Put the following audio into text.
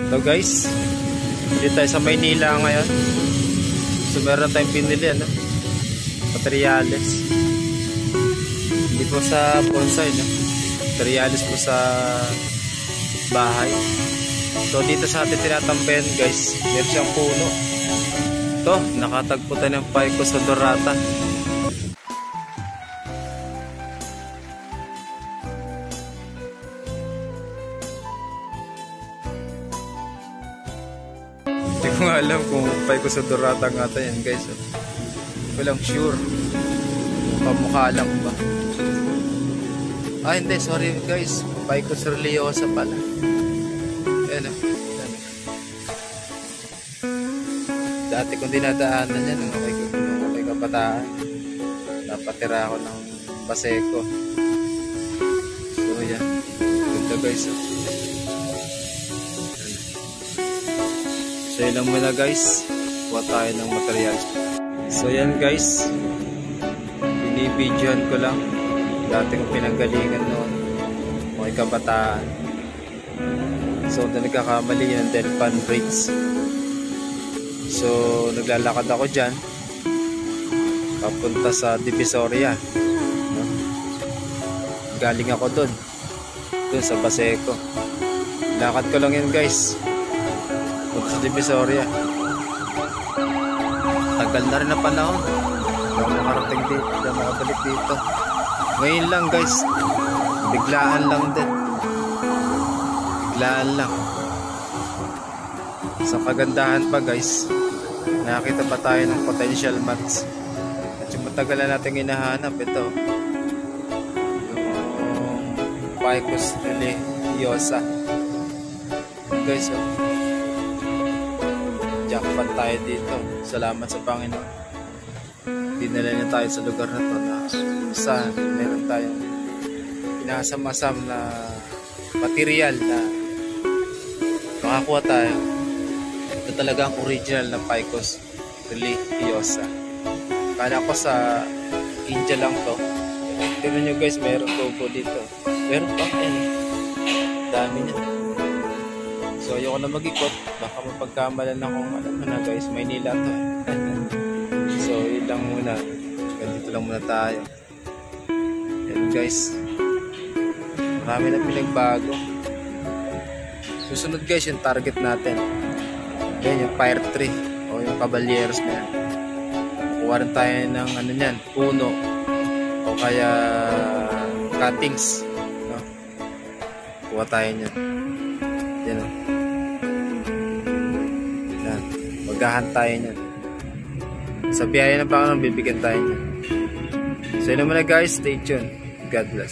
So guys, dito tayo sa Maynila ngayon. So meron tayong pinili, ano? Materials. Hindi po sa bonsai, no? Materials po sa bahay. So dito sa atin tinatambayan guys, meron siyang puno. Ito, nakatagpo tayo ng Ficus odorata. Hindi ko nga alam kung Ficus odorata nga ito yan guys. Walang sure. Pamukha lang ba? Ah hindi, sorry guys. Ficus religiosa pala. Ayan o. Dati kong dinadaanan yan nung ako'y kabataan. Napatira ako ng Paseco. So yan. Ganda guys o. So yun lang muna guys. Kuha tayo ng materials. So yan guys. Binibidyohan ko lang. Dati kong pinanggalingan noon. Ako'y kabataan. So na nagkakamali yun ng Delpan Bridge. So naglalakad ako dyan papunta sa Divisoria. Galing ako dun sa Paseco. Lakad ko lang yun guys punta sa Divisoria. Tagal na rin na panahon. Hindi ako nakarating dito, hindi ako makabalik dito. Ngayon lang guys, biglaan lang din. Biglaan lang. Sa kagandahan pa guys, nakakita pa tayo ng potential mats. At yung matagal na natin hinahanap, ito yung Ficus religiosa guys. Jackpot tayo dito. Salamat sa Panginoon. Dinala niya tayo sa lugar na to na saan meron tayong pinasamasam na material na makakuha tayo. Ito talaga ang original na Ficus religiosa. Kala ko sa India lang to. Tignan nyo guys, meron tubo dito. Meron pa yan. Dami niya. So ayoko na mag-ikot. Baka mapagkamalan akong alam mo na guys, Maynila to. So yun lang muna. Dito lang muna tayo. Yan guys. Marami na pinagbago. Susunod guys yung target natin. Yan yung fire tree o yung caballeros na yan. Kuha rin tayo ng ano yan, puno o kaya cuttings, no? Kuha tayo nyan. Yan o. Yan. Magahan tayo nyan. Sa biyahe na pa ako, bibigyan tayo nyan. So yun naman na guys, stay tuned. God bless.